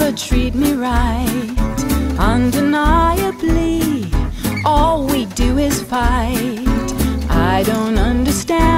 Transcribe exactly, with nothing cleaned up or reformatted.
never treat me right. Undeniably, all we do is fight. I don't understand